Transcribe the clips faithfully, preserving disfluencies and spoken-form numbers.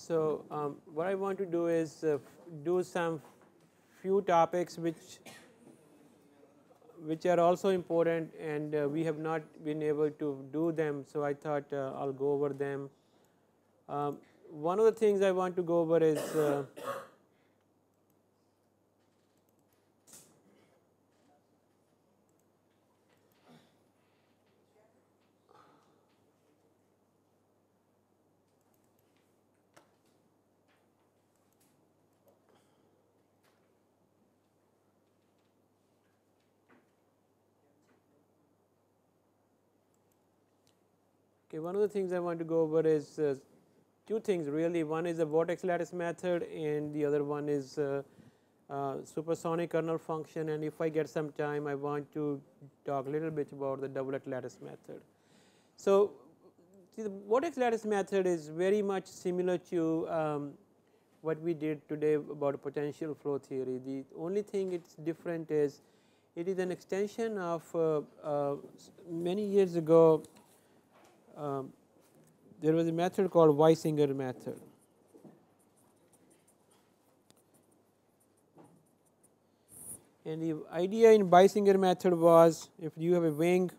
So, um, what I want to do is uh, do some few topics which which are also important, and uh, we have not been able to do them. So, I thought uh, I'll go over them. Um, one of the things I want to go over is uh, okay. One of the things I want to go over is uh, two things really. One is the vortex lattice method, and the other one is uh, uh, supersonic kernel function. And if I get some time, I want to talk a little bit about the doublet lattice method. So, see, the vortex lattice method is very much similar to um, what we did today about potential flow theory. The only thing it's different is it is an extension of uh, uh, many years ago. Um, there was a method called Weisinger method. And the idea in Weisinger method was, if you have a wing,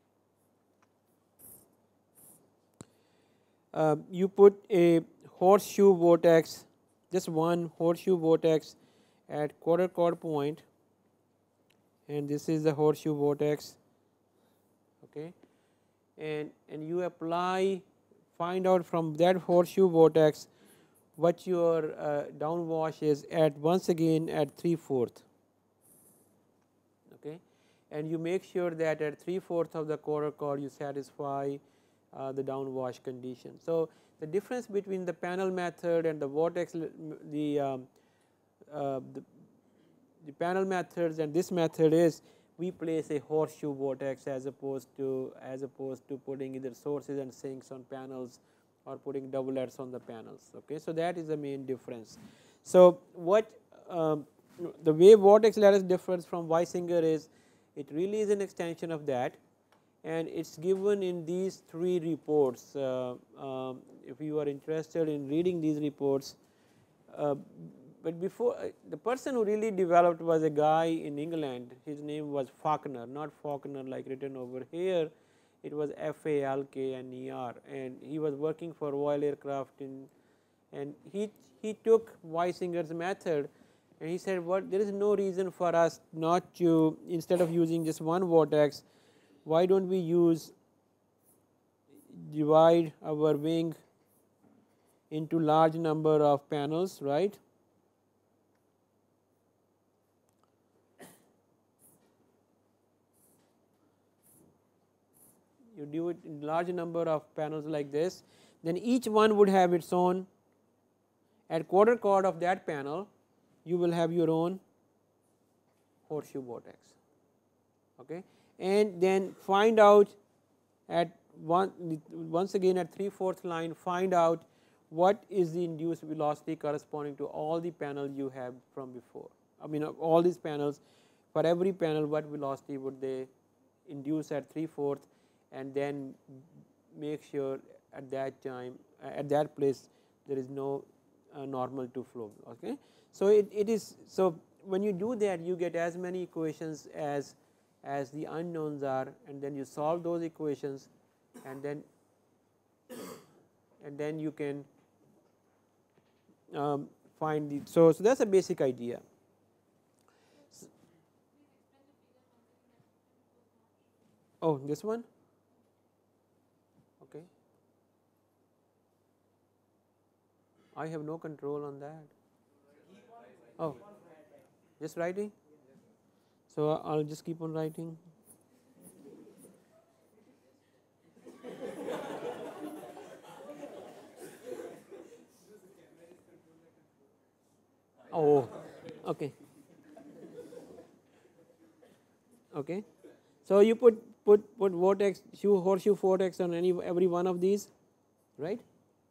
uh, you put a horseshoe vortex, just one horseshoe vortex at quarter chord point, and this is the horseshoe vortex, okay, and and you apply, find out from that horseshoe vortex what your uh, downwash is at, once again at three fourth, okay, and you make sure that at three fourth of the quarter chord you satisfy uh, the downwash condition. So, the difference between the panel method and the vortex, the, um, uh, the the panel methods and this method is we place a horseshoe vortex as opposed to as opposed to putting either sources and sinks on panels or putting doublets on the panels. Okay, so that is the main difference. So, what um, the way vortex lattice differs from Weisinger is it really is an extension of that, and it's given in these three reports. Uh, um, if you are interested in reading these reports, uh, but before uh, the person who really developed was a guy in England. His name was Falconer, not Faulkner like written over here. It was F A L K N E R, and he was working for Royal Aircraft in, and he he took Weisinger's method, and he said, what, there is no reason for us not to, instead of using just one vortex, why don't we use divide our wing into large number of panels, right? You do it in large number of panels like this, then each one would have its own, at quarter chord of that panel you will have your own horseshoe vortex, okay, and then find out at one, once again at three fourth line, find out what is the induced velocity corresponding to all the panels you have from before. I mean all these panels, for every panel what velocity would they induce at three fourth, and then make sure at that time at that place there is no uh, normal to flow. Okay. So, it, it is, so when you do that you get as many equations as as the unknowns are, and then you solve those equations, and then and then you can um, find the, so so that's a basic idea. Oh, this one. Okay, I have no control on that. Oh, just writing. So I'll just keep on writing. Oh, okay. Okay. So you put put put vortex shoe horseshoe vortex on any every one of these, right?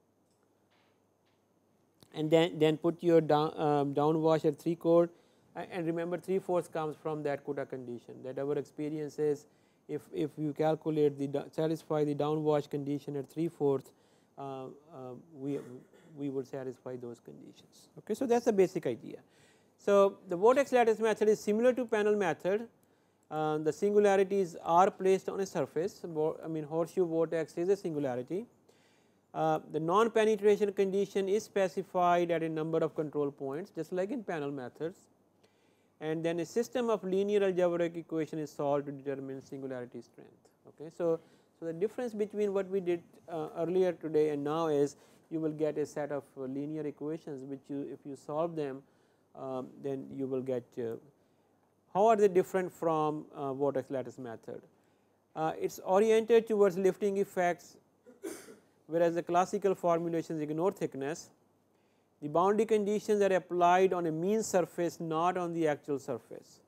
And then then put your down um, downwash at three chord, and remember three fourths comes from that Kuta condition. That our experience is, if if you calculate the satisfy the downwash condition at three fourths, uh, uh, we, we would satisfy those conditions. Okay. So, that is the basic idea. So, the vortex lattice method is similar to panel method. Uh, the singularities are placed on a surface, I mean horseshoe vortex is a singularity. Uh, the non-penetration condition is specified at a number of control points, just like in panel methods, and then a system of linear algebraic equation is solved to determine singularity strength. Okay. So, so the difference between what we did uh, earlier today and now is you will get a set of uh, linear equations which you, if you solve them, um, then you will get uh, how are they different from uh, vortex lattice method. Uh, it is oriented towards lifting effects, whereas the classical formulations ignore thickness. The boundary conditions are applied on a mean surface, not on the actual surface.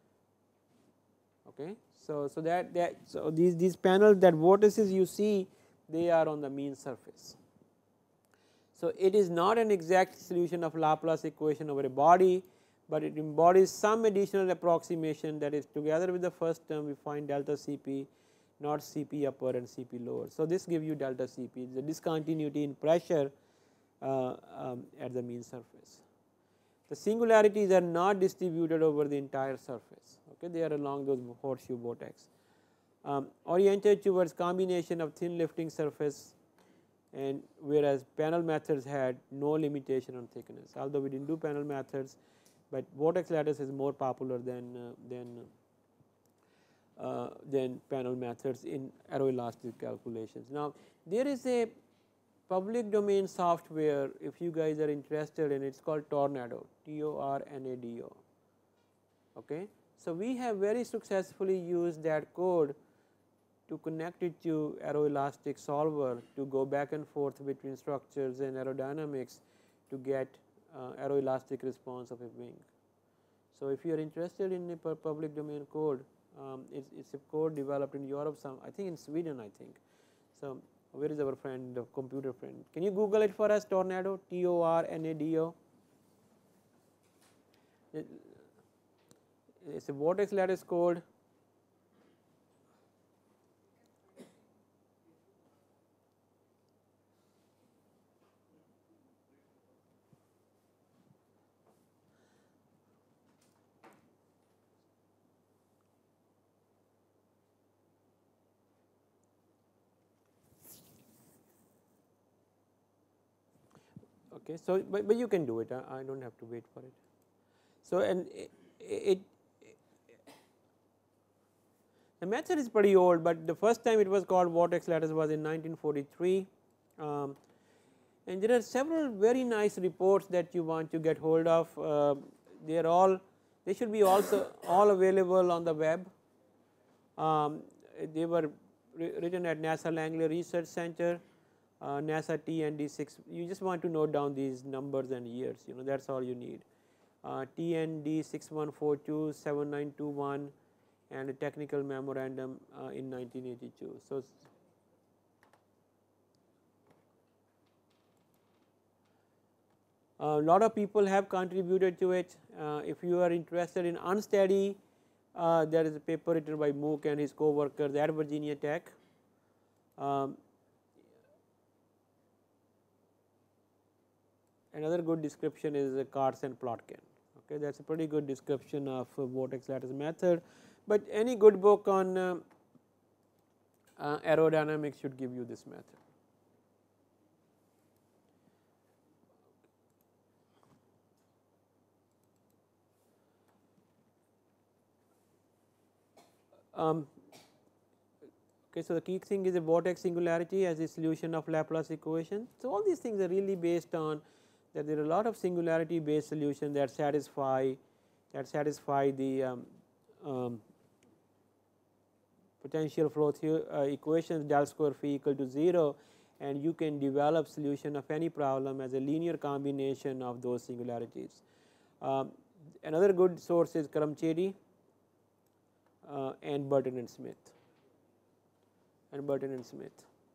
Okay. So, so that, that so these, these panels, that vortices you see, they are on the mean surface. So, it is not an exact solution of Laplace equation over a body, but it embodies some additional approximation, that is together with the first term we find delta C P, not C P upper and C P lower. So, this gives you delta C P, the discontinuity in pressure uh, um, at the mean surface. The singularities are not distributed over the entire surface, okay. They are along those horseshoe vortex, um, oriented towards combination of thin lifting surface, and whereas panel methods had no limitation on thickness, although we did not do panel methods, but vortex lattice is more popular than uh, than uh, than panel methods in aeroelastic calculations. Now, there is a public domain software, if you guys are interested in, it is called Tornado, T O R N A D O. Okay. So, we have very successfully used that code to connect it to aeroelastic solver to go back and forth between structures and aerodynamics to get uh, aeroelastic response of a wing. So, if you are interested in a public domain code, um, it is a code developed in Europe, some I think in Sweden I think. So, where is our friend, the computer friend? Can you Google it for us, Tornado, T O R N A D O? It is a vortex lattice code. Okay. So, but, but you can do it, I, I do not have to wait for it. So, and it, it the method is pretty old, but the first time it was called vortex lattice was in nineteen forty-three, um, and there are several very nice reports that you want to get hold of. Uh, they are all, they should be also all available on the web. Um, they were written at NASA Langley Research Center, uh, NASA T N D six. You just want to note down these numbers and years, you know, that is all you need. Uh, T N D six one four two seven nine two one and a technical memorandum uh, in nineteen eighty-two. So, a lot of people have contributed to it. Uh, if you are interested in unsteady, uh, there is a paper written by Mook and his co-workers at Virginia Tech. Um, another good description is uh, Karts and Plotkin. Okay, that is a pretty good description of uh, vortex lattice method, but any good book on uh, uh, aerodynamics should give you this method. Um, okay, so the key thing is a vortex singularity as a solution of Laplace equation. So, all these things are really based on that there are a lot of singularity based solutions that satisfy that satisfy the um, um, potential flow theory uh, equations del square phi equal to zero, and you can develop solution of any problem as a linear combination of those singularities. Um, another good source is Karamchedi uh, and Burton and Smith and Burton and Smith.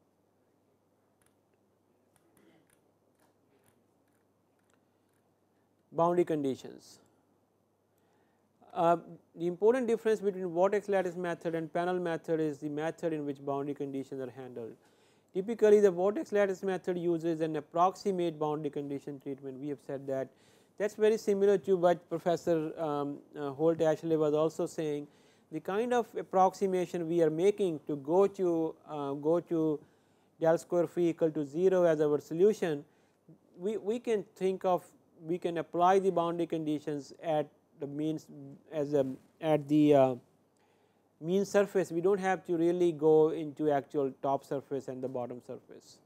Boundary conditions. Uh, the important difference between vortex lattice method and panel method is the method in which boundary conditions are handled. Typically, the vortex lattice method uses an approximate boundary condition treatment. We have said that that is very similar to what Professor um, uh, Holt-Ashley was also saying. The kind of approximation we are making to go to uh, go to del square phi equal to zero as our solution, we, we can think of, we can apply the boundary conditions at the means as a at the uh, mean surface. We do not have to really go into actual top surface and the bottom surface.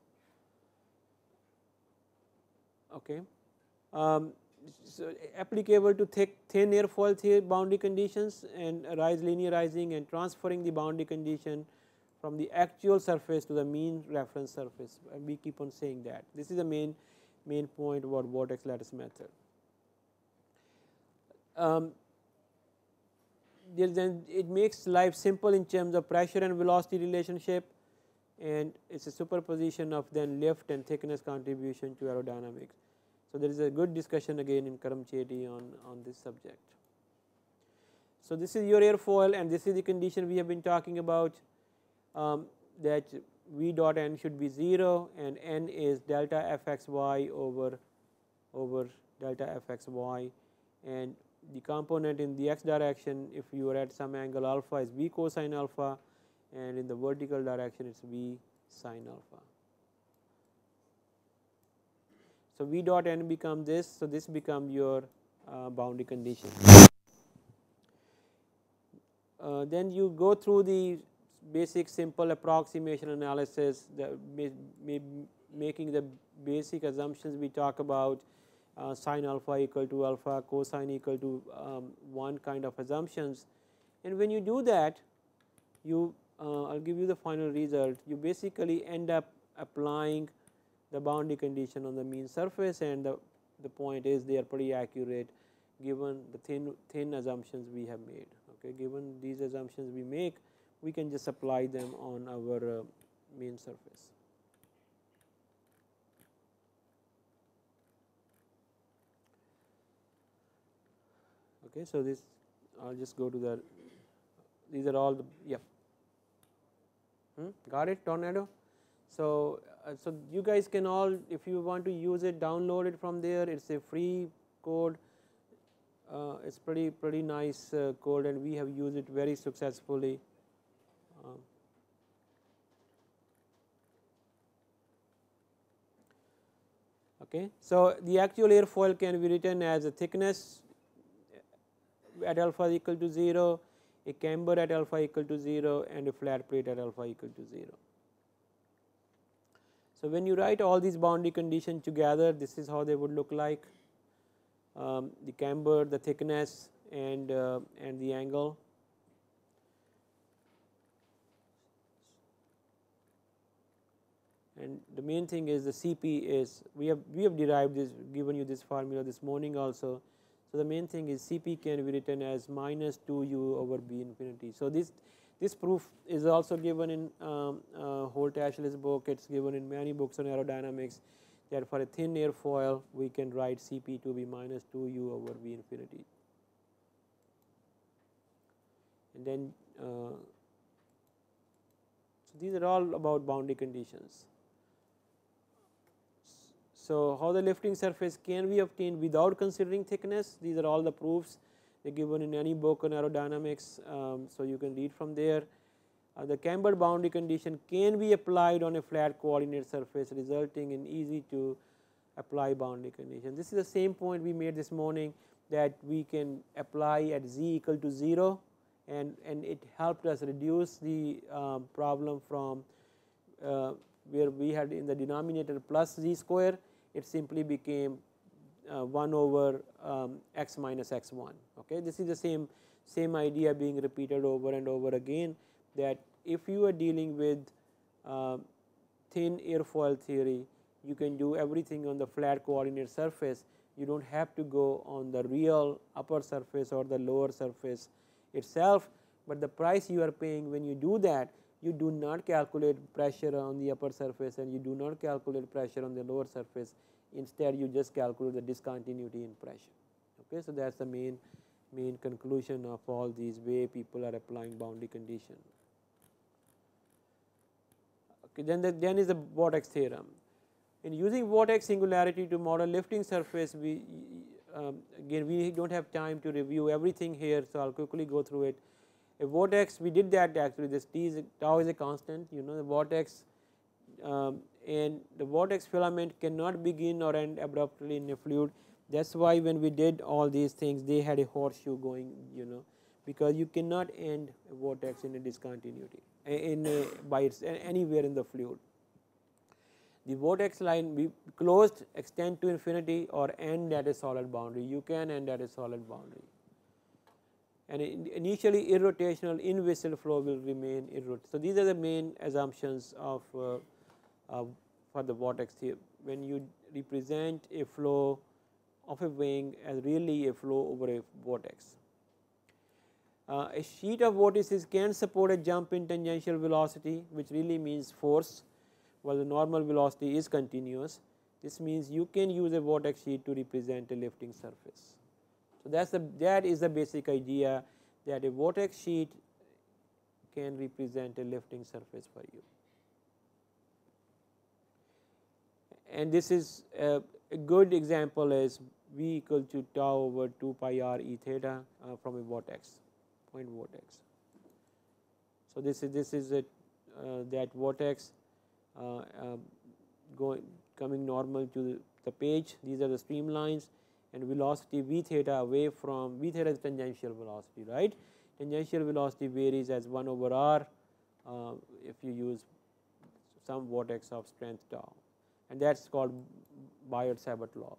Okay. Um, so applicable to thick thin airfoil theory boundary conditions and arise linearizing and transferring the boundary condition from the actual surface to the mean reference surface, and we keep on saying that. This is the main main point about vortex lattice method. Um, then it makes life simple in terms of pressure and velocity relationship, and it is a superposition of then lift and thickness contribution to aerodynamics. So, there is a good discussion again in Karamcheti on, on this subject. So, this is your airfoil, and this is the condition we have been talking about, um, that V dot n should be zero and n is delta f x y over over delta f x y, and the component in the x direction, if you are at some angle alpha, is V cosine alpha, and in the vertical direction it is V sine alpha. So, V dot n becomes this. So, this becomes your uh, boundary condition. Uh, then you go through the basic simple approximation analysis, the making the basic assumptions we talk about, uh, sine alpha equal to alpha, cosine equal to um, one kind of assumptions. And when you do that, you uh, I will give you the final result. You basically end up applying the boundary condition on the mean surface, and the, the point is they are pretty accurate given the thin thin assumptions we have made. Okay, given these assumptions we make, we can just apply them on our uh, mean surface. Okay, so this I will just go to the, these are all the, yeah. Hmm? Got it, Tornado? So, uh, so you guys can all, if you want to use it, download it from there. It is a free code. Uh, it is pretty pretty nice uh, code, and we have used it very successfully. Uh, okay, so the actual airfoil can be written as a thickness at alpha equal to zero, a camber at alpha equal to zero, and a flat plate at alpha equal to zero. So, when you write all these boundary conditions together, this is how they would look like, um, the camber, the thickness, and uh, and the angle. And the main thing is the C P is, we have we have derived this, given you this formula this morning also. So, the main thing is C P can be written as minus two u over b infinity. So, this this proof is also given in um, uh, Holt-Ashley's book. It is given in many books on aerodynamics, that for a thin airfoil we can write C P to be minus two u over v infinity. And then uh, so these are all about boundary conditions. So, how the lifting surface can be obtained without considering thickness, these are all the proofs. They are given in any book on aerodynamics, um, so you can read from there. Uh, the cambered boundary condition can be applied on a flat coordinate surface, resulting in easy to apply boundary condition. This is the same point we made this morning, that we can apply at z equal to zero, and, and it helped us reduce the um, problem from uh, where we had in the denominator plus z square, it simply became uh, one over um, x minus x one. Okay, this is the same same idea being repeated over and over again, that if you are dealing with uh, thin airfoil theory, you can do everything on the flat coordinate surface. You do not have to go on the real upper surface or the lower surface itself, but the price you are paying when you do that, you do not calculate pressure on the upper surface and you do not calculate pressure on the lower surface. Instead, you just calculate the discontinuity in pressure. Okay, so that's the main main conclusion of all these way people are applying boundary condition. Okay, then the, then is the vortex theorem. In using vortex singularity to model lifting surface, we um, again we do not have time to review everything here. So, I will quickly go through it. A vortex, we did that actually, this T is tau is a constant, you know the vortex, um, and the vortex filament cannot begin or end abruptly in a fluid. That is why when we did all these things, they had a horseshoe going, you know because you cannot end a vortex in a discontinuity in a, by its anywhere in the fluid. The vortex line be closed, extend to infinity, or end at a solid boundary. You can end at a solid boundary, and initially irrotational in-vessel flow will remain irrot. So, these are the main assumptions of uh, uh, for the vortex theory. When you represent a flow of a wing as really a flow over a vortex. Uh, a sheet of vortices can support a jump in tangential velocity, which really means force, while the normal velocity is continuous. This means you can use a vortex sheet to represent a lifting surface. So, that is the that is the basic idea, that a vortex sheet can represent a lifting surface for you. And this is a, a good example is V equal to tau over two pi r e theta uh, from a vortex, point vortex. So, this is this is a, uh, that vortex uh, uh, going coming normal to the, the page. These are the streamlines, and velocity v theta away from v theta is tangential velocity, right. Tangential velocity varies as one over r uh, if you use some vortex of strength tau, and that is called Biot-Savart law.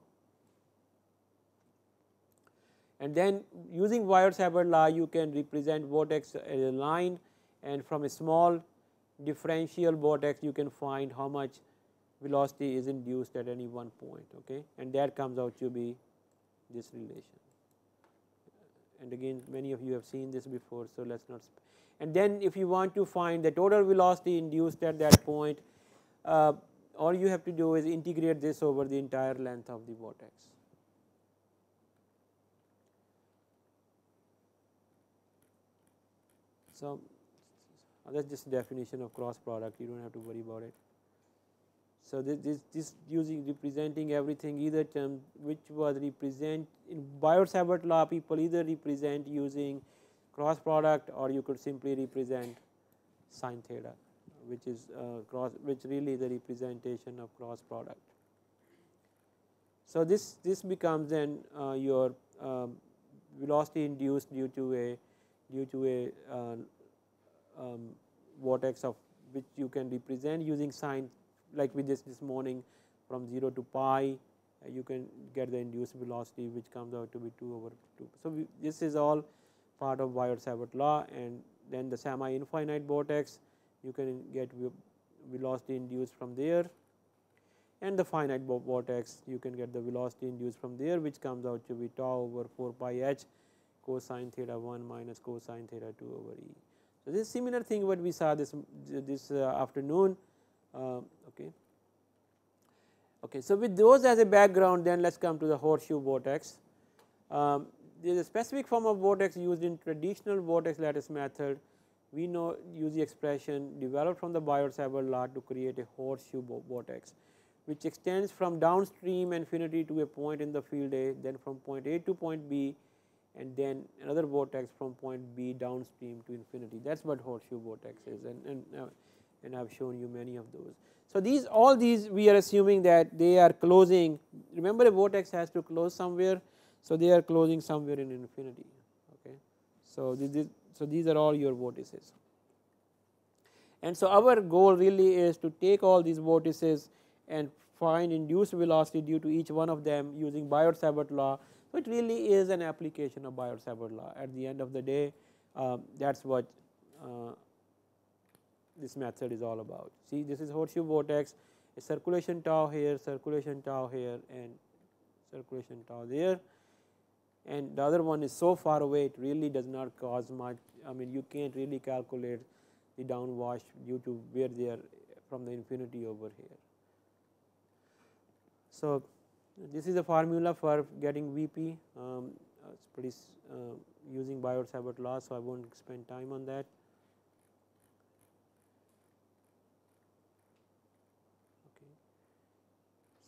And then using Biot-Savart law, you can represent vortex as a line, and from a small differential vortex you can find how much velocity is induced at any one point, okay, and that comes out to be this relation. And again, many of you have seen this before, so let us not. And then if you want to find the total velocity induced at that point, uh, all you have to do is integrate this over the entire length of the vortex. So, that is just definition of cross product, you do not have to worry about it. So, this, this, this using representing everything, either term which was represent in Biot-Savart law, people either represent using cross product, or you could simply represent sin theta, which is uh, cross, which really is a representation of cross product. So, this this becomes then uh, your um, velocity induced due to a due to a uh, um, vortex of which you can represent using sin, like we just this morning from zero to pi, uh, you can get the induced velocity, which comes out to be two over two. So, we, this is all part of Biot-Savart law, and then the semi infinite vortex, you can get velocity induced from there, and the finite vortex you can get the velocity induced from there, which comes out to be tau over four pi h cosine theta one minus cosine theta two over e. So, this is similar thing what we saw this this uh, afternoon. Uh, okay. Okay. So, with those as a background, then let us come to the horseshoe vortex. Um, there is a specific form of vortex used in traditional vortex lattice method. We know use the expression developed from the Biot-Savart law to create a horseshoe vortex, which extends from downstream infinity to a point in the field A, then from point A to point B, and then another vortex from point B downstream to infinity. That is what horseshoe vortex is, and and, uh, and I have shown you many of those. So, these all these we are assuming that they are closing. Remember, a vortex has to close somewhere, so they are closing somewhere in infinity. Okay, so this, this so these are all your vortices, and so our goal really is to take all these vortices and find induced velocity due to each one of them using Biot-Savart law. So, it really is an application of Biot-Savart law. At the end of the day, um, that is what uh, this method is all about. See, this is horseshoe vortex, a circulation tau here, circulation tau here, and circulation tau there, and the other one is so far away, it really does not cause much. I mean, you can't really calculate the downwash due to where they are from the infinity over here. So, this is the formula for getting V P. Um, it's pretty uh, using Biot-Savart law, so I won't spend time on that.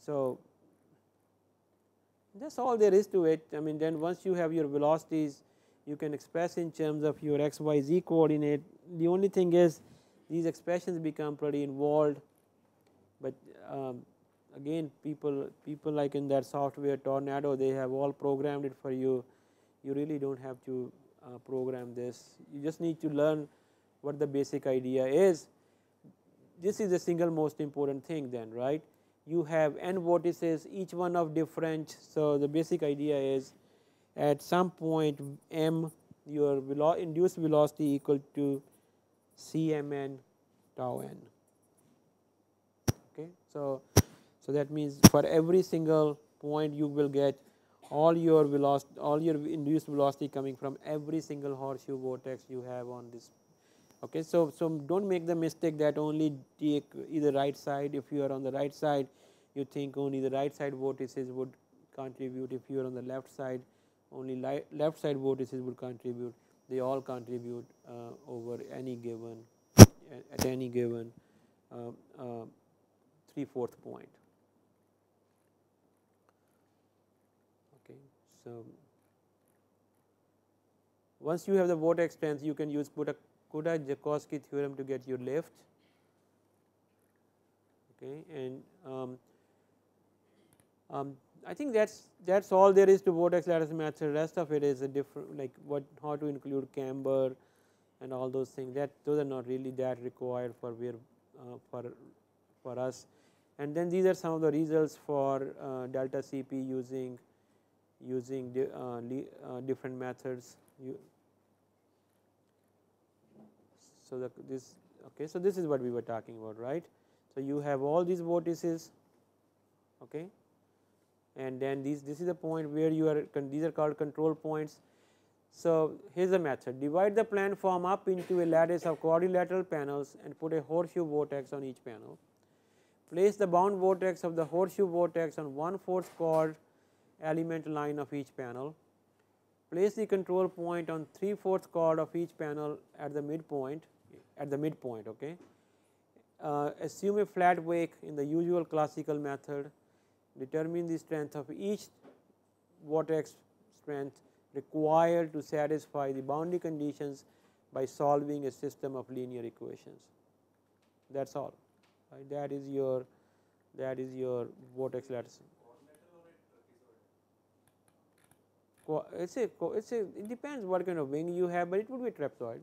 So, that is all there is to it. I mean, then once you have your velocities, you can express in terms of your x y z coordinate. The only thing is these expressions become pretty involved, but um, again people people like in that software Tornado, they have all programmed it for you. You really do not have to uh, program this, you just need to learn what the basic idea is. This is the single most important thing then, right. You have n vortices, each one of different. So, the basic idea is at some point m, your velo induced velocity equal to C m n tau n. Okay. So, so that means for every single point you will get all your velocity, all your induced velocity coming from every single horseshoe vortex you have on this. Okay. So, so do not make the mistake that only take either right side. If you are on the right side, you think only the right side vortices would contribute. If you are on the left side, only left side vortices would contribute. They all contribute uh, over any given at any given uh, uh, three fourth point. Okay. So, once you have the vortex strength, you can use Kuda-Joukowski theorem to get your lift. Okay. And um, um, I think that's that's all there is to vortex lattice method. Rest of it is a different, like what how to include camber and all those things, that those are not really that required for where uh, for for us. And then these are some of the results for uh, delta C P using using di uh, uh, different methods. You, so the, this okay. So this is what we were talking about, right? So you have all these vortices, okay, and then these this is the point where you are these are called control points. So here is the method: divide the planform up into a lattice of quadrilateral panels and put a horseshoe vortex on each panel. Place the bound vortex of the horseshoe vortex on one fourth chord element line of each panel. Place the control point on three fourth chord of each panel at the midpoint. At the midpoint, okay. Uh, assume a flat wake in the usual classical method. Determine the strength of each vortex strength required to satisfy the boundary conditions by solving a system of linear equations. That is all. Right. That is your that is your vortex lattice. It's a it's a it depends what kind of wing you have, but it would be a trapezoid.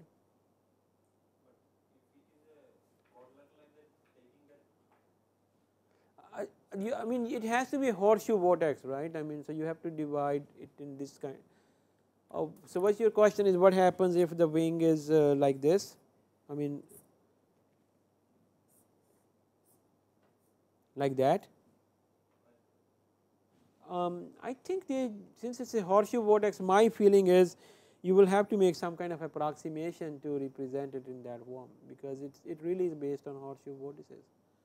I, you, I mean, it has to be a horseshoe vortex, right? I mean, so you have to divide it in this kind. Oh, so what's your question is what happens if the wing is uh, like this? I mean, like that. Um, I think they, since it's a horseshoe vortex, my feeling is you will have to make some kind of approximation to represent it in that form, because it's it really is based on horseshoe vortices.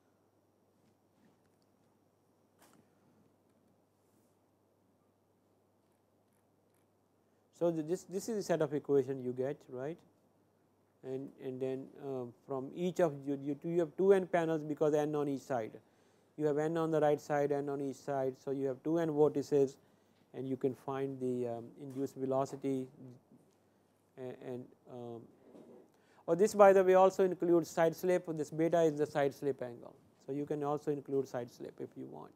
So this this is the set of equation you get, right, and and then uh, from each of you you, you have two n panels because n on each side. You have n on the right side, n on each side. So you have two n vortices, and you can find the um, induced velocity. And, and um, oh, this by the way also includes side slip. This beta is the side slip angle. So you can also include side slip if you want.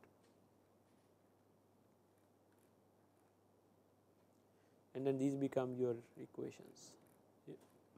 And then these become your equations. Yeah.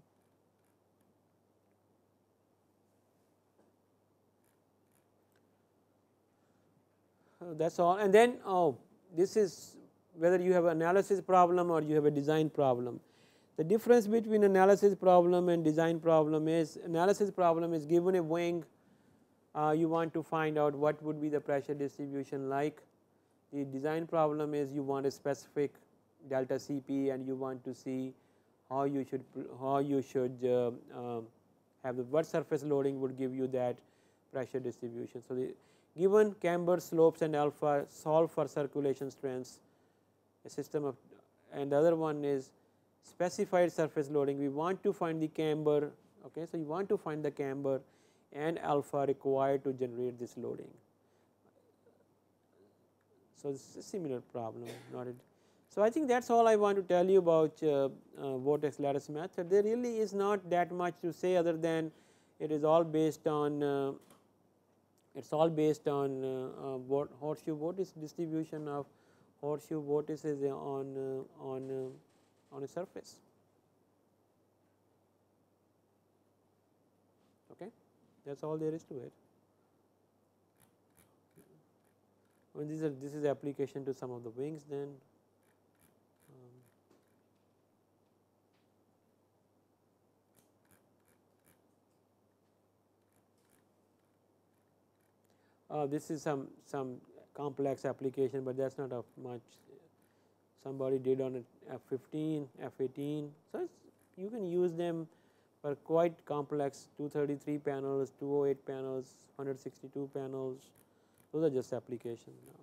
Uh, that's all. And then oh, this is whether you have an analysis problem or you have a design problem. The difference between analysis problem and design problem is analysis problem is given a wing, uh, you want to find out what would be the pressure distribution like. The design problem is you want a specific delta C P and you want to see how you should how you should uh, uh, have the what surface loading would give you that pressure distribution. So the given camber, slopes and alpha, solve for circulation strengths, a system of, and the other one is specified surface loading. We want to find the camber, okay. So you want to find the camber and alpha required to generate this loading. So, this is a similar problem, not a. So, I think that is all I want to tell you about uh, uh, vortex lattice method. There really is not that much to say other than it is all based on uh, it is all based on uh, uh, horseshoe vortex distribution of horseshoe vortices on uh, on uh, on a surface. Okay, that is all there is to it. When these are this is application to some of the wings, then um, uh, this is some some complex application, but that is not of much. Somebody did on a F fifteen, F eighteen. So, you can use them for quite complex two thirty-three panels, two oh eight panels, one hundred sixty-two panels. Those are just applications now.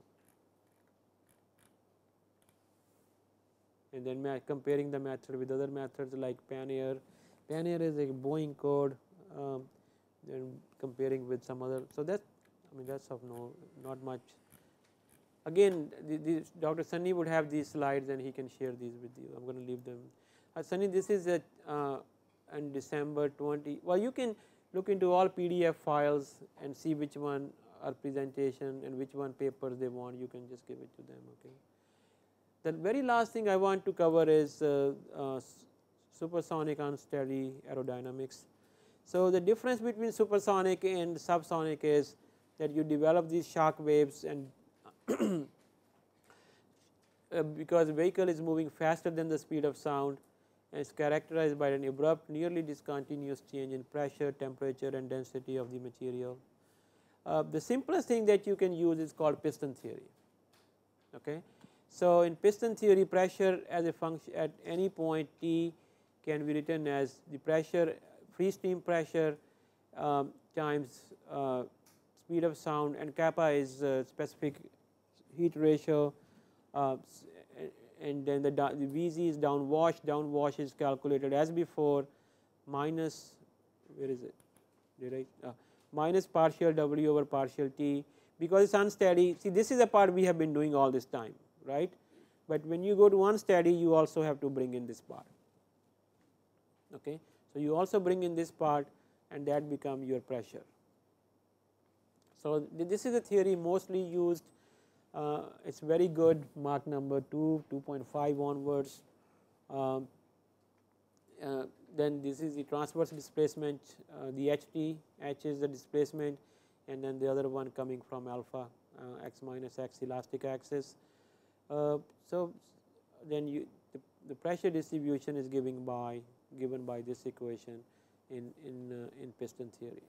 And then comparing the method with other methods like Panair. Panair is a Boeing code, um, then comparing with some other. So, that I mean that is of no not much. Again, the, the Doctor Sunny would have these slides and he can share these with you. I am going to leave them. Uh, Sunny, this is a uh, in December twenty. Well, you can look into all P D F files and see which one are presentation and which one papers they want. You can just give it to them. Okay. The very last thing I want to cover is uh, uh, supersonic unsteady aerodynamics. So, the difference between supersonic and subsonic is that you develop these shock waves and uh, because the vehicle is moving faster than the speed of sound and is characterized by an abrupt nearly discontinuous change in pressure, temperature and density of the material. Uh, the simplest thing that you can use is called piston theory. Okay. So, in piston theory, pressure as a function at any point t can be written as the pressure free stream pressure um, times uh, speed of sound, and kappa is uh, specific heat ratio, uh, and then the, the V Z is downwash. Downwash is calculated as before minus, where is it? Did I, uh, minus partial W over partial T, because it is unsteady. See, this is the part we have been doing all this time, right? But when you go to unsteady, you also have to bring in this part. Okay. So, you also bring in this part and that become your pressure. So, this is a theory mostly used, uh, it is very good, Mach number two, two point five onwards. Um, uh, then this is the transverse displacement, uh, the H T, H is the displacement, and then the other one coming from alpha, uh, x minus x elastic axis. Uh, so, then you the, the pressure distribution is given by given by this equation in in uh, in piston theory.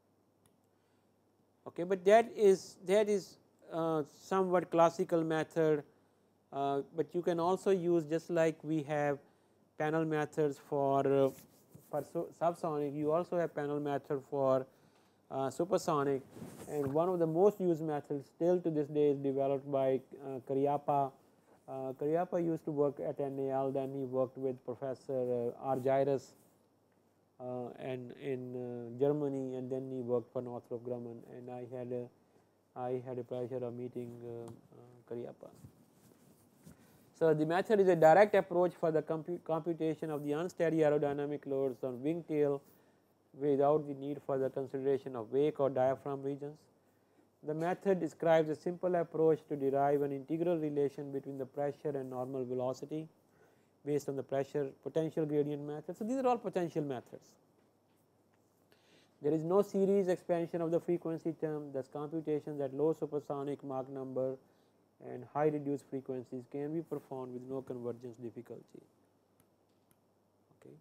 Okay, but that is that is uh, somewhat classical method, uh, but you can also use, just like we have panel methods for uh, for subsonic, you also have panel method for uh, supersonic, and one of the most used methods still to this day is developed by uh, Cariappa. Uh, Cariappa used to work at N A L, then he worked with Professor uh, Argyros uh, and in uh, Germany, and then he worked for Northrop Grumman, and I had a, I had a pleasure of meeting uh, uh, Cariappa. So, the method is a direct approach for the compu computation of the unsteady aerodynamic loads on wing tail without the need for the consideration of wake or diaphragm regions. The method describes a simple approach to derive an integral relation between the pressure and normal velocity based on the pressure potential gradient method. So, these are all potential methods. There is no series expansion of the frequency term, thus computations at low supersonic Mach number and high reduced frequencies can be performed with no convergence difficulty. Okay.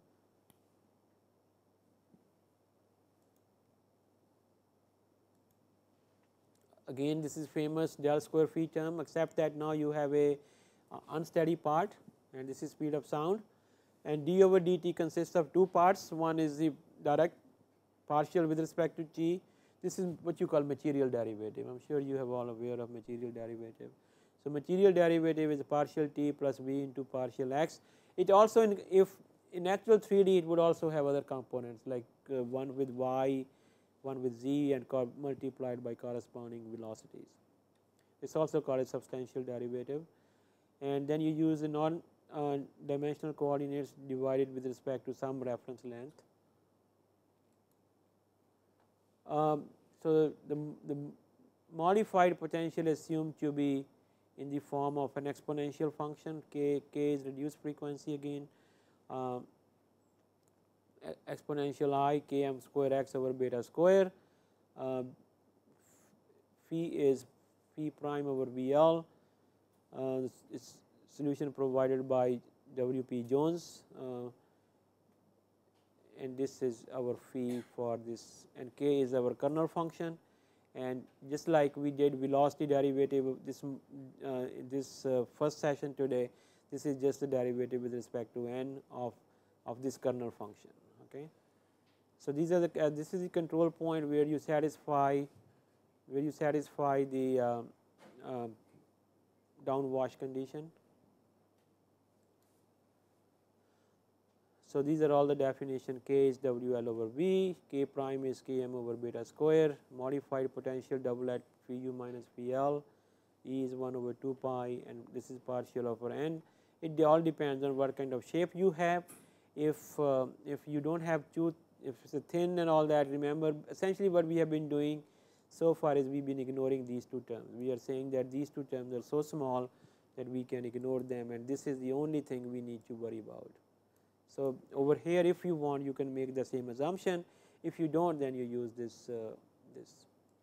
Again, this is famous del square phi term, except that now you have a uh, unsteady part, and this is speed of sound, and d over dt consists of two parts. One is the direct partial with respect to t. This is what you call material derivative. I am sure you have all aware of material derivative. So, material derivative is partial t plus v into partial x. It also, in, if in actual three D, it would also have other components like uh, one with y, one with z, and multiplied by corresponding velocities. it is also called a substantial derivative. And then you use the non uh, dimensional coordinates divided with respect to some reference length. Um, so, the, the modified potential is assumed to be in the form of an exponential function. K, K is reduced frequency again, um, exponential I k m square x over beta square. Uh, phi is phi prime over V L. Uh, it's solution provided by W P Jones, uh, and this is our phi for this, and k is our kernel function. And just like we did velocity derivative of this uh, this uh, first session today, this is just the derivative with respect to n of of this kernel function. Okay, so these are the uh, this is the control point where you satisfy where you satisfy the uh, uh, downwash condition. So, these are all the definition. K is W L over V, K prime is K M over beta square, modified potential double at phi u minus phi L, E is one over two pi, and this is partial over n. It all depends on what kind of shape you have. If uh, if you do not have two, if it is a thin and all that, remember essentially what we have been doing so far is we have been ignoring these two terms. We are saying that these two terms are so small that we can ignore them, and this is the only thing we need to worry about. So, over here if you want, you can make the same assumption. If you do not, then you use this uh, this.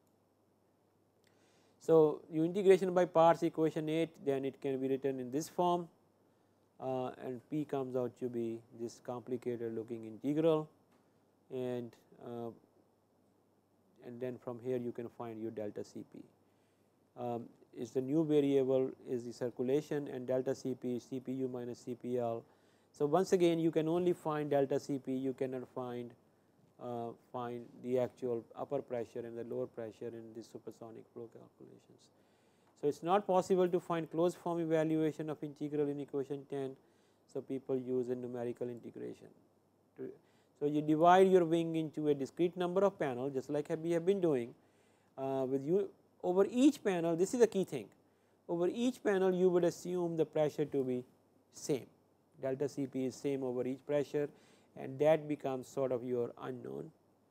So, you integration by parts equation eight, then it can be written in this form, uh, and P comes out to be this complicated looking integral, and uh, and then from here you can find your delta C P. Um, is the new variable is the circulation, and delta C P is C P U minus C P L. So, once again you can only find delta C P, you cannot find uh, find the actual upper pressure and the lower pressure in the supersonic flow calculations. So, it is not possible to find closed form evaluation of integral in equation ten. So, people use a numerical integration. So, you divide your wing into a discrete number of panels, just like we have been doing uh, with you over each panel. This is the key thing. Over each panel you would assume the pressure to be same. Delta C P is same over each pressure, and that becomes sort of your unknown.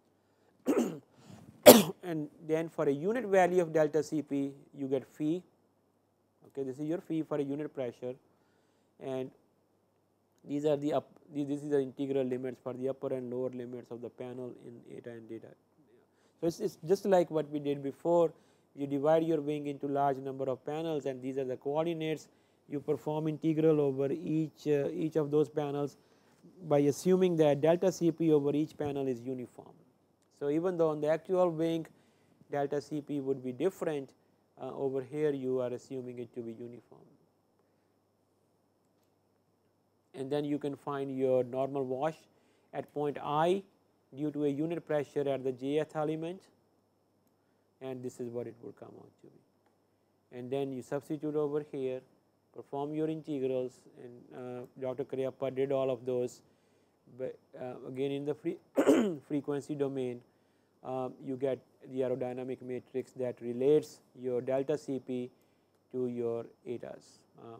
And then for a unit value of delta C P you get phi. Okay, this is your phi for a unit pressure, and these are the up this is the integral limits for the upper and lower limits of the panel in eta and theta. So, it is just like what we did before. You divide your wing into large number of panels, and these are the coordinates. You perform integral over each uh, each of those panels by assuming that delta C P over each panel is uniform. So, even though on the actual wing delta C P would be different, uh, over here you are assuming it to be uniform. And then you can find your normal wash at point I due to a unit pressure at the jth element, and this is what it would come out to be. And then you substitute over here, perform your integrals, and uh, Doctor Cariappa did all of those. But uh, again in the free frequency domain, uh, you get the aerodynamic matrix that relates your delta C P to your etas, um,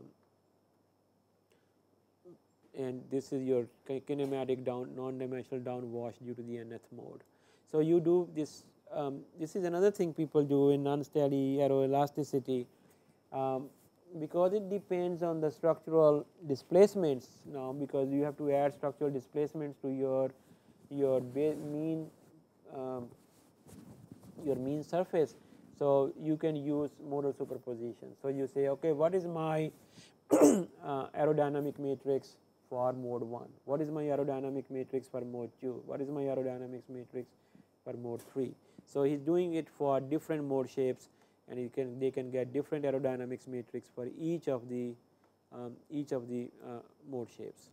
and this is your kinematic down non-dimensional downwash due to the nth mode. So, you do this. Um, this is another thing people do in unsteady aeroelasticity. Um, because it depends on the structural displacements now, because you have to add structural displacements to your your mean um, your mean surface. So, you can use modal superposition. So, you say, okay, what is my uh, aerodynamic matrix for mode one, what is my aerodynamic matrix for mode two, what is my aerodynamics matrix for mode three. So, he is doing it for different mode shapes, and you can they can get different aerodynamics matrix for each of the um, each of the uh, mode shapes.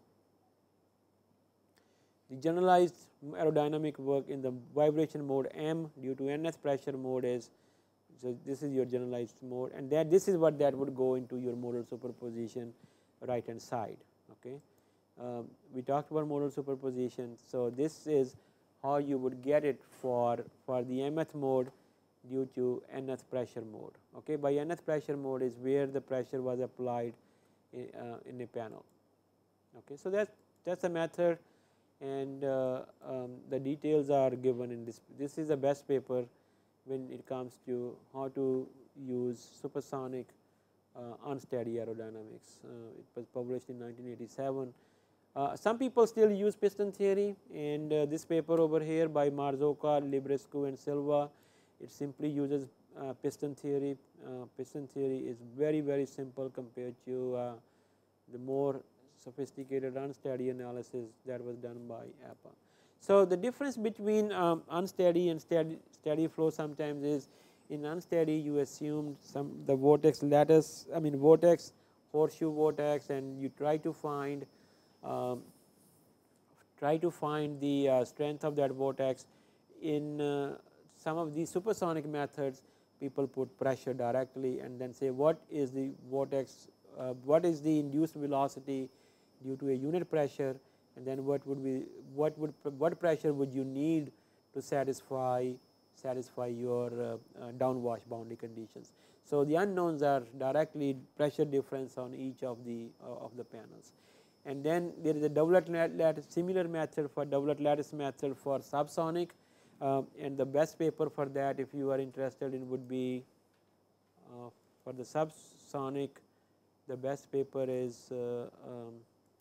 The generalized aerodynamic work in the vibration mode M due to nth pressure mode is, so this is your generalized mode, and that this is what that would go into your modal superposition right hand side. Okay, um, we talked about modal superposition. So, this is how you would get it for for the mth mode due to nth pressure mode. Okay, by nth pressure mode is where the pressure was applied in, uh, in a panel. Okay, so that that's a method, and uh, um, the details are given in this. This is the best paper when it comes to how to use supersonic uh, unsteady aerodynamics. Uh, it was published in nineteen eighty-seven. Uh, some people still use piston theory, and uh, this paper over here by Marzocca, Librescu and Silva, it simply uses uh, piston theory. Uh, piston theory is very very simple compared to uh, the more sophisticated unsteady analysis that was done by A P A. So, the difference between um, unsteady and steady, steady flow sometimes is, in unsteady you assume some the vortex lattice, I mean vortex, horseshoe vortex, and you try to find um, try to find the uh, strength of that vortex. In uh, some of these supersonic methods, people put pressure directly and then say what is the vortex, uh, what is the induced velocity due to a unit pressure, and then what would be what would what pressure would you need to satisfy satisfy your uh, uh, downwash boundary conditions. So, the unknowns are directly pressure difference on each of the uh, of the panels. And then there is a doublet lattice, similar method for doublet lattice method for subsonic, uh, and the best paper for that, if you are interested in, would be uh, for the subsonic. The best paper is uh, um,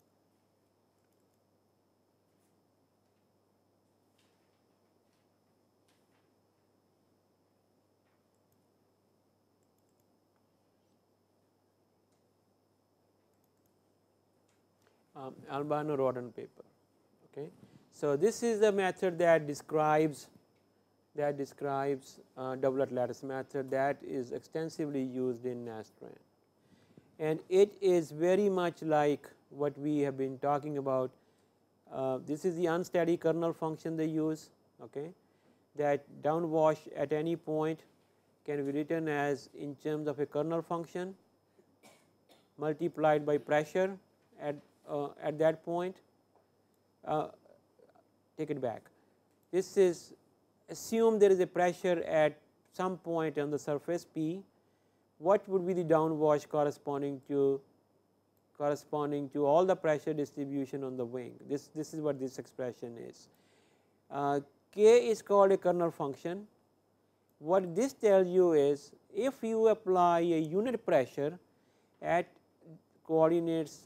um, Albano Rodin paper. Okay. So, this is the method that describes that describes uh, doublet lattice method that is extensively used in Nastran, and it is very much like what we have been talking about. Uh, this is the unsteady kernel function they use. Okay, that downwash at any point can be written as in terms of a kernel function multiplied by pressure at uh, at that point. Uh, take it back. This is, assume there is a pressure at some point on the surface P. What would be the downwash corresponding to corresponding to all the pressure distribution on the wing? This this is what this expression is. Uh, K is called a kernel function. What this tells you is, if you apply a unit pressure at coordinates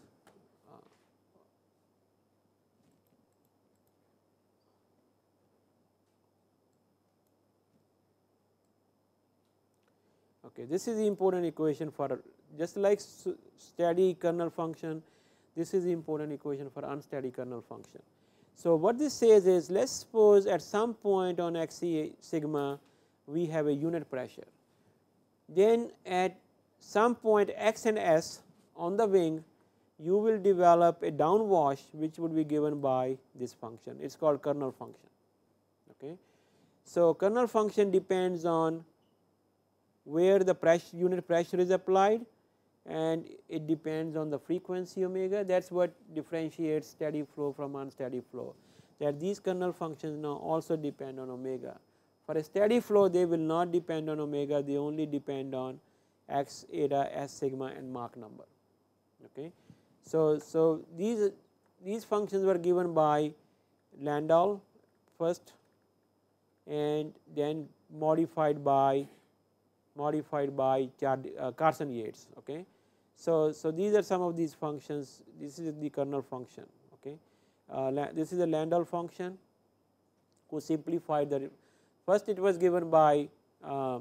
okay, this is the important equation for, just like steady kernel function, this is the important equation for unsteady kernel function. So, what this says is, let us suppose at some point on x c sigma we have a unit pressure, then at some point x and s on the wing you will develop a downwash which would be given by this function. It is called kernel function. Okay. So, kernel function depends on where the pressure, unit pressure is applied, and it depends on the frequency omega. That is what differentiates steady flow from unsteady flow, that these kernel functions now also depend on omega. For a steady flow they will not depend on omega, they only depend on x, eta, s sigma and Mach number. Okay. So, so these, these functions were given by Landau first and then modified by modified by uh, Carson Yates. Okay. So, so these are some of these functions. This is the kernel function. Okay. Uh, this is a Landau function who simplified the, first it was given by um,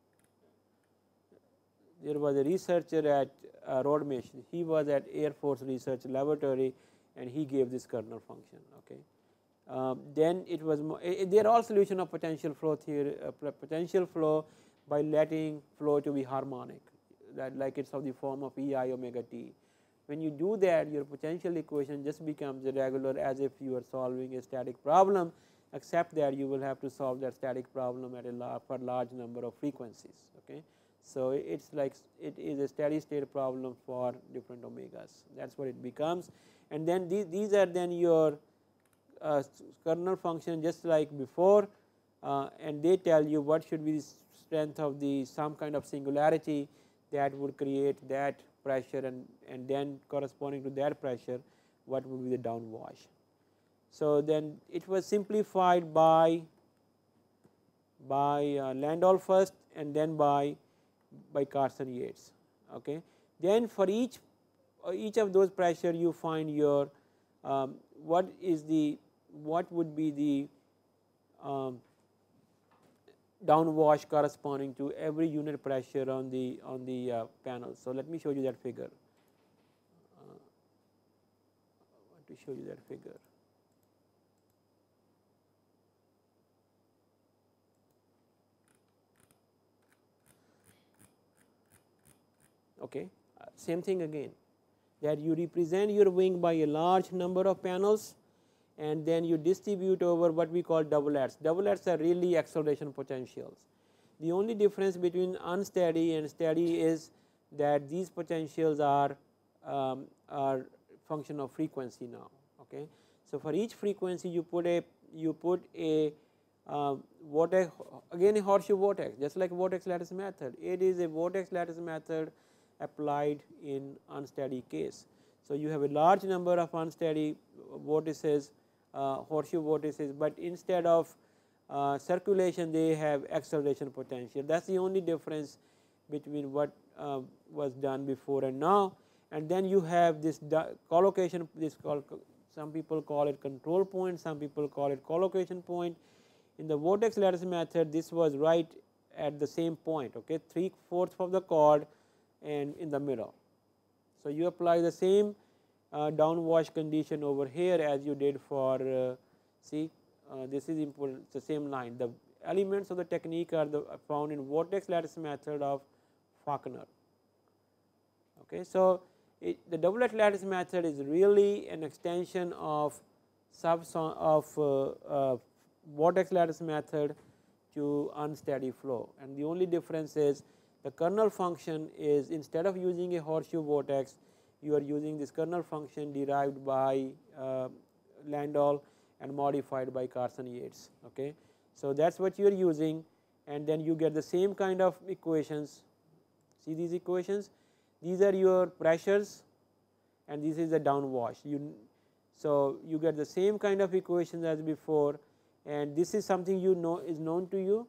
there was a researcher at uh, Rodmesh, he was at Air Force Research Laboratory and he gave this kernel function. Okay. Um, then it was, they are all solution of potential flow theory, uh, potential flow by letting flow to be harmonic, that like it is of the form of E I omega t. When you do that, your potential equation just becomes irregular, as if you are solving a static problem, except that you will have to solve that static problem at a la for large number of frequencies. Okay. So, it is like it is a steady state problem for different omegas, that is what it becomes. And then these, these are then your uh, kernel function, just like before. uh, and they tell you what should be the strength of the some kind of singularity that would create that pressure, and, and then corresponding to that pressure what would be the downwash. So, then it was simplified by by uh, Landau first and then by by Carson Yates. Okay. Then for each uh, each of those pressure you find your um, what is the what would be the um, downwash corresponding to every unit pressure on the on the uh, panel. So, let me show you that figure. Uh, I want to show you that figure. Okay. Uh, same thing again, that you represent your wing by a large number of panels, and then you distribute over what we call doublets. Doublets are really acceleration potentials. The only difference between unsteady and steady is that these potentials are um, are function of frequency now. Okay. So, for each frequency you put a you put a uh, vortex, again a horseshoe vortex, just like vortex lattice method. It is a vortex lattice method applied in unsteady case. So, you have a large number of unsteady vortices, uh, horseshoe vortices, but instead of uh, circulation they have acceleration potential. That is the only difference between what uh, was done before and now. And then you have this collocation, this called, some people call it control point, some people call it collocation point. In the vortex lattice method, this was right at the same point, okay, three fourths of the chord and in the middle. So, you apply the same uh, downwash condition over here as you did for uh, see uh, this is important, it's the same line. The elements of the technique are the found in vortex lattice method of Falconer. Okay. So, it, the doublet lattice method is really an extension of sub of uh, uh, vortex lattice method to unsteady flow, and the only difference is the kernel function is, instead of using a horseshoe vortex, you are using this kernel function derived by uh, Landau and modified by Carson Yates. Okay. So, that is what you are using, and then you get the same kind of equations. See these equations, these are your pressures and this is the downwash. You, so, you get the same kind of equations as before, and this is something you know is known to you.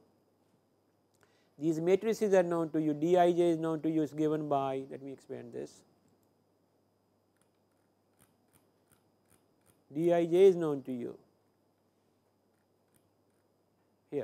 These matrices are known to you, D I J is known to you, is given by, let me expand this, D I J is known to you here.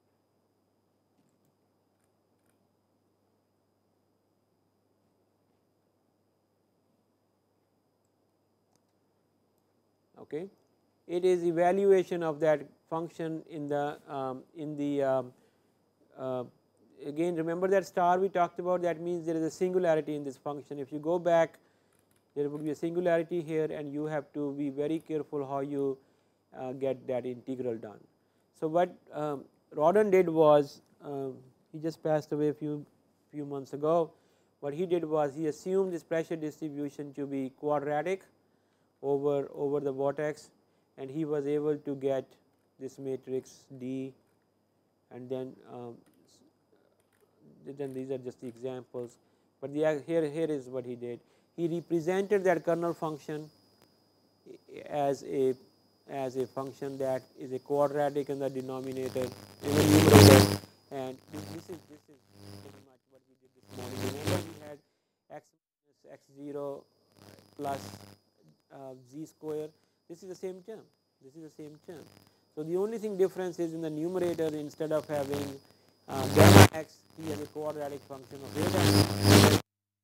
Okay. It is evaluation of that function in the um, in the um, uh, again remember that star we talked about, that means there is a singularity in this function. If you go back, there would be a singularity here, and you have to be very careful how you uh, get that integral done. So, what um, Rodin did was, um, he just passed away a few few months ago. What he did was, he assumed this pressure distribution to be quadratic over over the vortex, and he was able to get this matrix D, and then um, then these are just the examples, but the here here is what he did. He represented that kernel function as a as a function that is a quadratic in the denominator, in the numerator, and this, this is this is pretty much what we did this morning. Remember, we had x minus x zero plus uh, z square. This is the same term. This is the same term. So, the only thing difference is in the numerator, instead of having uh, gamma x, he has a quadratic function of beta,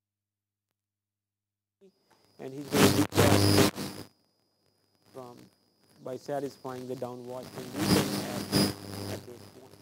and he is going to do that from by satisfying the downwash condition at, at those points.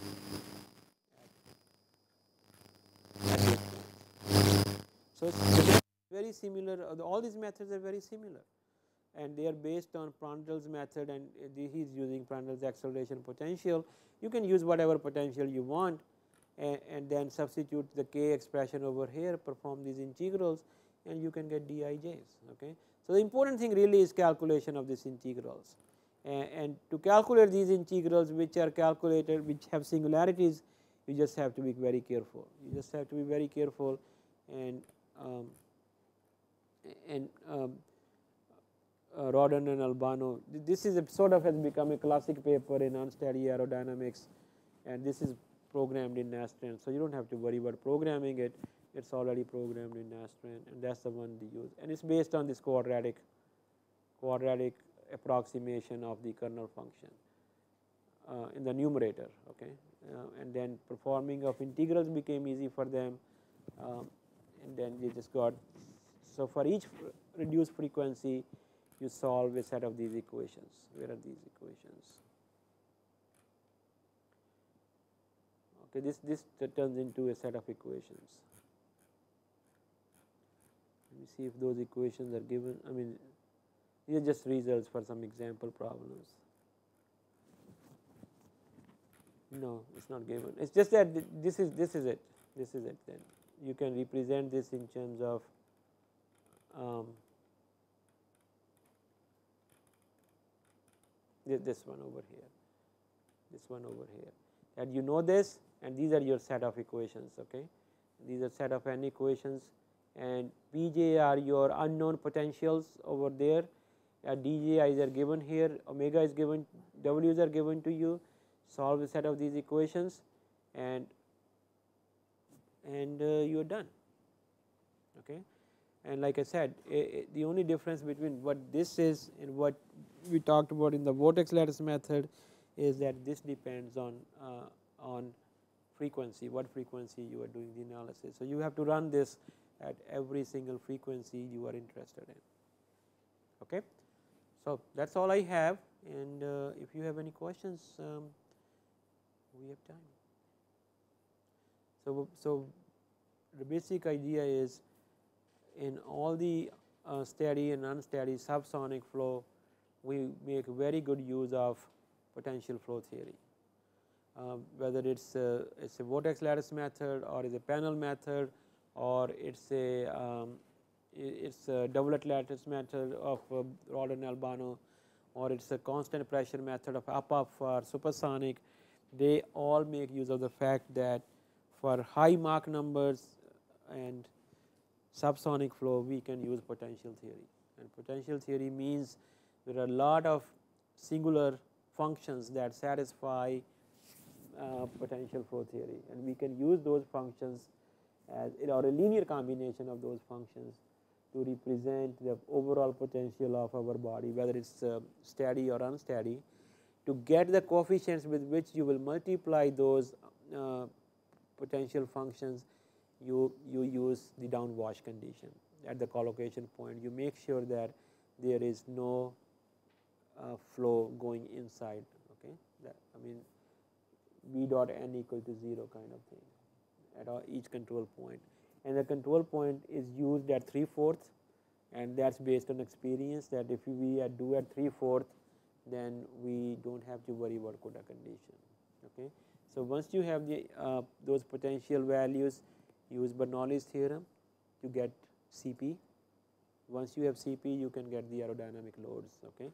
At, at those points. So, it's very similar. All these methods are very similar, and they are based on Prandtl's method, and he is using Prandtl's acceleration potential. You can use whatever potential you want, and, and then substitute the k expression over here, perform these integrals, and you can get D I Js. Okay. So, the important thing really is calculation of these integrals, and, and to calculate these integrals which are calculated which have singularities, you just have to be very careful. You just have to be very careful and um, and um, uh, Rodin and Albano. This is a sort of has become a classic paper in unsteady aerodynamics, and this is programmed in Nastran. So you don't have to worry about programming it. It's already programmed in Nastran, and that's the one they use. And it's based on this quadratic quadratic approximation of the kernel function uh, in the numerator. Okay, uh, and then performing of integrals became easy for them, um, and then they just got. So for each reduced frequency, you solve a set of these equations. Where are these equations? Okay, this this turns into a set of equations. Let me see if those equations are given. I mean, these are just results for some example problems. No, it's not given. It's just that this is this is it. This is it. Then you can represent this in terms of um, this one over here, this one over here. And you know this, and these are your set of equations. Okay, these are set of n equations, and P J are your unknown potentials over there. Uh, D J is are given here, omega is given, W's are given to you. Solve a set of these equations, and and uh, you are done. Okay, and like I said, a, a, the only difference between what this is and what we talked about in the vortex lattice method is that this depends on uh, on frequency, what frequency you are doing the analysis. So you have to run this at every single frequency you are interested in. Okay, so that's all I have, and uh, if you have any questions, um, we have time. So so the basic idea is in all the uh, steady and unsteady subsonic flow, we make very good use of potential flow theory. Uh, whether it's a, it's a vortex lattice method, or is a panel method, or it's a um, it's a doublet lattice method of uh, Rodin and Albano, or it's a constant pressure method of up-up for supersonic, they all make use of the fact that for high Mach numbers and subsonic flow, we can use potential theory. And potential theory means there are a lot of singular functions that satisfy uh, potential flow theory, and we can use those functions as or a linear combination of those functions to represent the overall potential of our body, whether it's uh, steady or unsteady. To get the coefficients with which you will multiply those uh, potential functions, you you use the downwash condition at the collocation point. You make sure that there is no uh, flow going inside. Okay, that, I mean, v dot n equal to zero kind of thing at all, each control point, and the control point is used at three fourths, and that's based on experience that if we do at three fourths, then we don't have to worry about Coda condition. Okay, so once you have the uh, those potential values, use Bernoulli's theorem to get C P. Once you have C P, you can get the aerodynamic loads. Okay,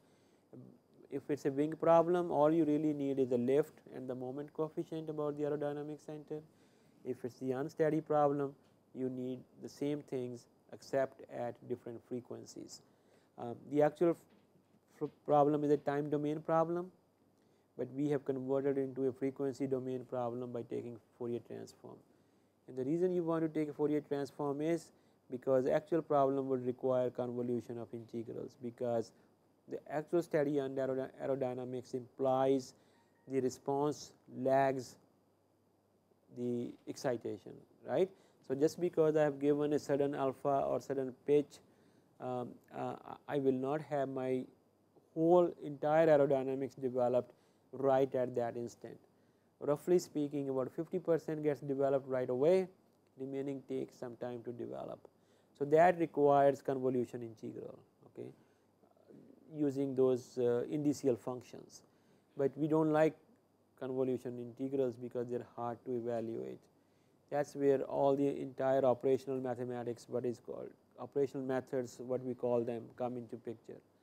if it's a wing problem, all you really need is the lift and the moment coefficient about the aerodynamic center. If it's the unsteady problem, you need the same things except at different frequencies. Um, the actual problem is a time domain problem, but we have converted it into a frequency domain problem by taking Fourier transform. And the reason you want to take a Fourier transform is because the actual problem would require convolution of integrals, because the actual steady aerodynamics implies the response lags the excitation, right. So just because I have given a certain alpha or certain pitch, um, uh, I will not have my whole entire aerodynamics developed right at that instant. Roughly speaking, about fifty percent gets developed right away, remaining takes some time to develop. So that requires convolution integral, okay, using those uh, indicial functions. But we don't like convolution integrals because they are hard to evaluate. That is where all the entire operational mathematics, what is called operational methods, what we call them, come into picture.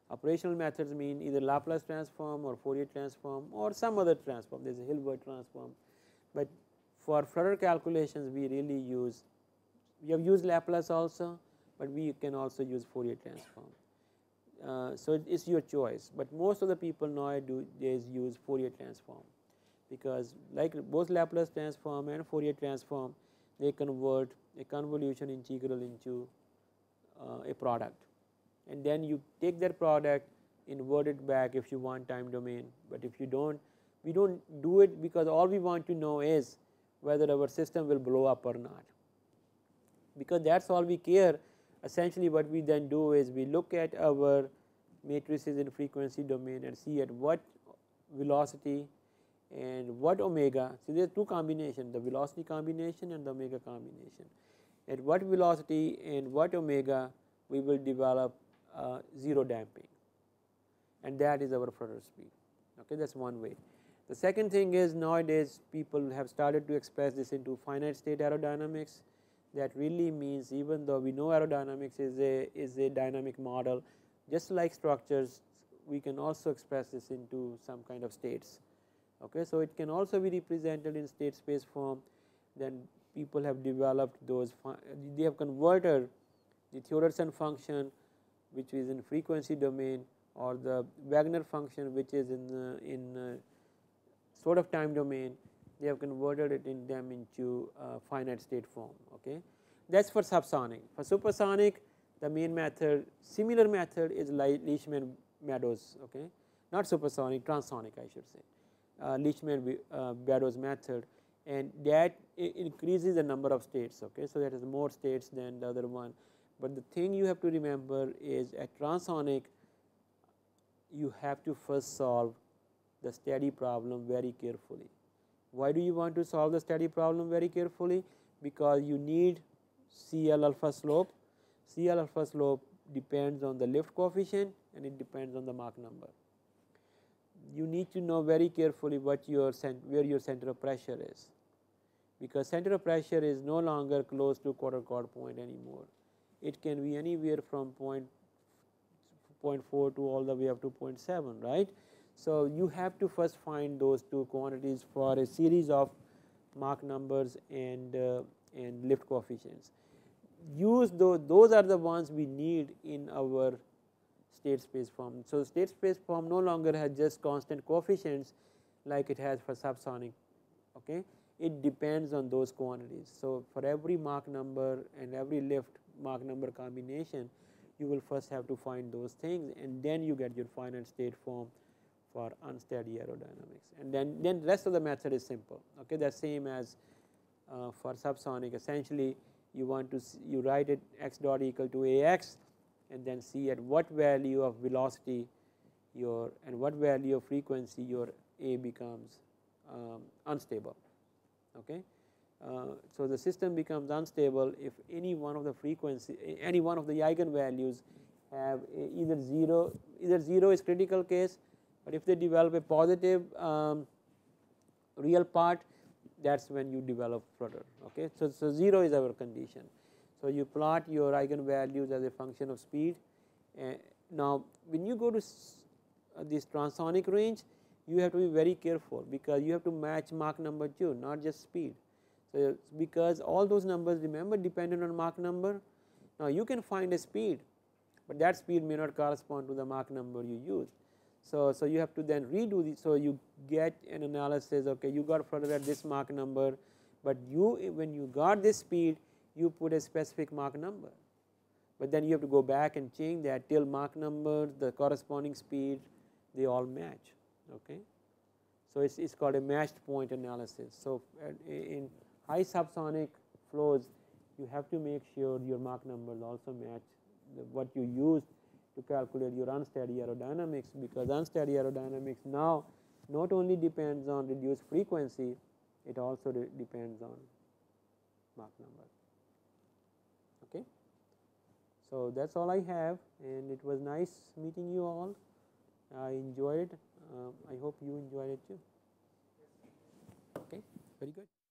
Operational methods mean either Laplace transform or Fourier transform or some other transform, there is a Hilbert transform, but for further calculations we really use, we have used Laplace also, but we can also use Fourier transform. Uh, so it is your choice, but most of the people nowadays use Fourier transform, because like both Laplace transform and Fourier transform, they convert a convolution integral into uh, a product, and then you take that product, invert it back if you want time domain, but if you don't, we don't do it because all we want to know is whether our system will blow up or not, because that is all we care. Essentially what we then do is we look at our matrices in frequency domain and see at what velocity and what omega. So there are two combinations, the velocity combination and the omega combination. At what velocity and what omega we will develop uh, zero damping, and that is our flutter speed. Okay, that is one way. The second thing is nowadays people have started to express this into finite state aerodynamics. That really means even though we know aerodynamics is a is a dynamic model, just like structures, we can also express this into some kind of states. Okay, so it can also be represented in state space form. Then people have developed those, they have converted the Theodorson function, which is in frequency domain, or the Wagner function, which is in uh, in uh, sort of time domain. They have converted it in them into uh, finite state form. Okay, that is for subsonic. For supersonic, the main method, similar method is Leishman-Meadows. Okay, not supersonic, transonic I should say, uh, Leishman-Meadows method, and that increases the number of states. Okay, so that is more states than the other one. But the thing you have to remember is at transonic, you have to first solve the steady problem very carefully. Why do you want to solve the steady problem very carefully? Because you need C L alpha slope. C L alpha slope depends on the lift coefficient and it depends on the Mach number. You need to know very carefully what your where your center of pressure is, because center of pressure is no longer close to quarter chord point anymore. It can be anywhere from point, point four to all the way up to point seven, right? So you have to first find those two quantities for a series of Mach numbers and uh, and lift coefficients. Use those; those are the ones we need in our state space form. So state space form no longer has just constant coefficients like it has for subsonic. Okay, it depends on those quantities. So for every Mach number and every lift Mach number combination, you will first have to find those things, and then you get your finite state form for unsteady aerodynamics, and then then rest of the method is simple. Okay, the same as uh, for subsonic. Essentially, you want to see, you write it x dot equal to ax, and then see at what value of velocity your and what value of frequency your a becomes um, unstable. Okay, uh, so the system becomes unstable if any one of the frequency, any one of the eigenvalues have a either zero, either zero is critical case. But if they develop a positive um, real part, that is when you develop flutter. Okay, so, so zero is our condition. So you plot your eigenvalues as a function of speed. Uh, now, when you go to uh, this transonic range, you have to be very careful, because you have to match Mach number too, not just speed. So because all those numbers, remember, dependent on Mach number. Now you can find a speed, but that speed may not correspond to the Mach number you used. So, so you have to then redo the, so you get an analysis. Okay, you got flutter at this Mach number, but you when you got this speed, you put a specific Mach number, but then you have to go back and change that till Mach number, the corresponding speed, they all match. Okay, so it's it's called a matched point analysis. So in high subsonic flows, you have to make sure your Mach numbers also match the, what you used to calculate your unsteady aerodynamics, because unsteady aerodynamics now not only depends on reduced frequency, it also de depends on Mach number. Okay, so that's all I have, and it was nice meeting you all. I enjoyed it. Um, I hope you enjoyed it too. Okay, very good.